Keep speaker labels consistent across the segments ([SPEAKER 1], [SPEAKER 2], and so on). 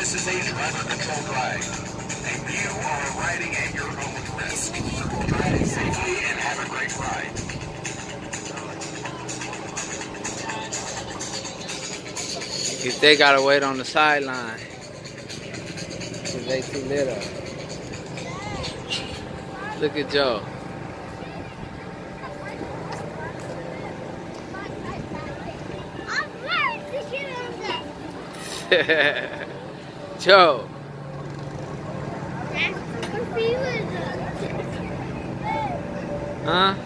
[SPEAKER 1] This is a driver-controlled ride, and you are riding at your own risk. Ride safely and have a great ride.
[SPEAKER 2] If they gotta wait on the sideline, cause they too little. Look at Joe. Joe. Huh?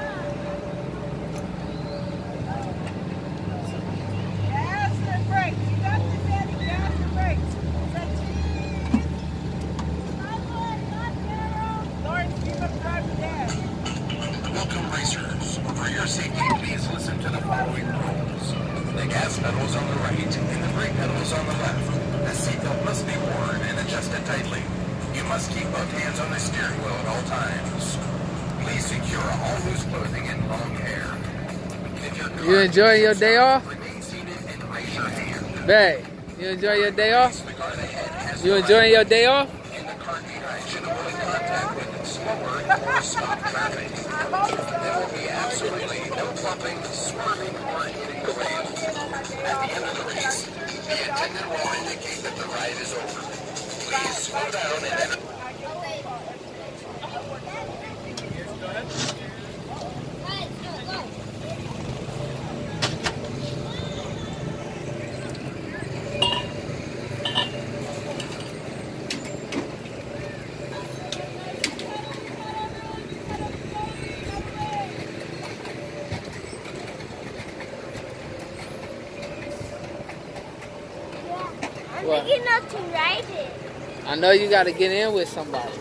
[SPEAKER 1] Welcome, racers. For your safety, please listen to the following rules. The gas pedal is on the right and the brake pedal is on the left. The seatbelt must be worn and adjusted tightly. You must keep both hands on the steering wheel at all times. Please secure all loose clothing and long hair.
[SPEAKER 2] You enjoying your day off?
[SPEAKER 1] Remain seated and raise your hand.
[SPEAKER 2] Babe, you enjoying your day off? You enjoying your day off?
[SPEAKER 1] In the car behind should avoid contact with slower or stop traffic. There will be absolutely no bumping, swerving, or hitting the rails. At the end of the race, the attendant will indicate that the ride is over. Please slow down and then...
[SPEAKER 2] What?
[SPEAKER 3] You know to ride it.
[SPEAKER 2] I know you gotta get in with somebody.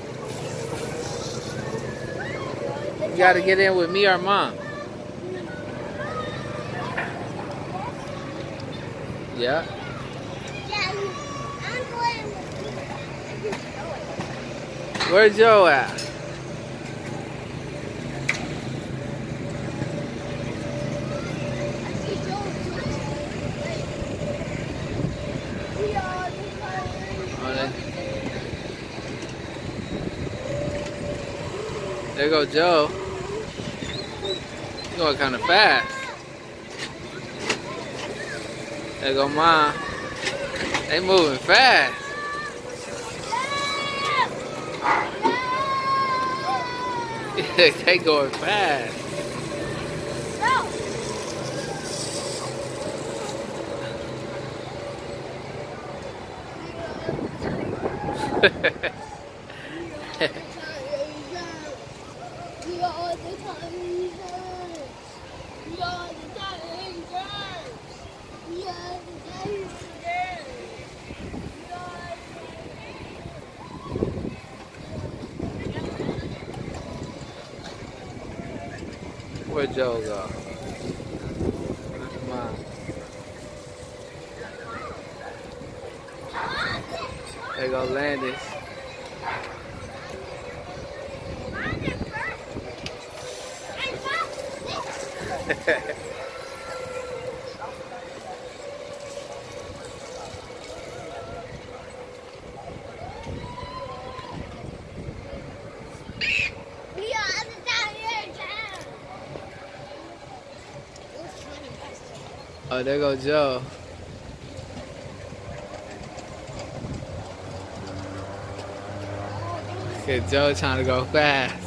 [SPEAKER 2] You gotta get in with me or Mom. Yeah.
[SPEAKER 3] I'm going with you.
[SPEAKER 2] Where's Joe at? There go Joe. He's going kind of fast. There go Mom. They moving fast. They going fast. Where'd Joe go? Come on. There go Landis. Oh, there go Joe. Okay, Joe trying to go fast.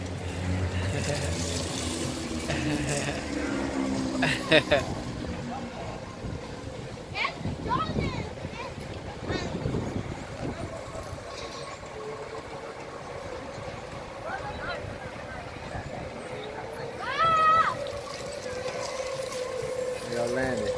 [SPEAKER 2] Y'all landed.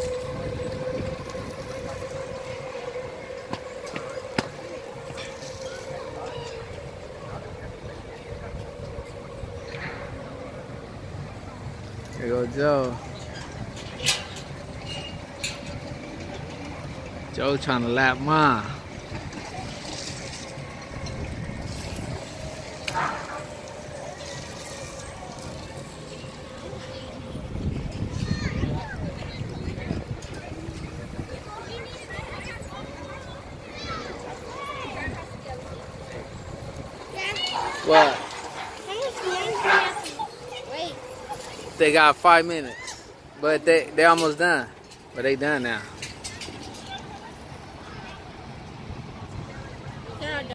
[SPEAKER 2] Here go Joe. Joe trying to lap Mom. What?
[SPEAKER 3] How much longer do we have to wait?
[SPEAKER 2] They got 5 minutes. But they almost done. But they done now.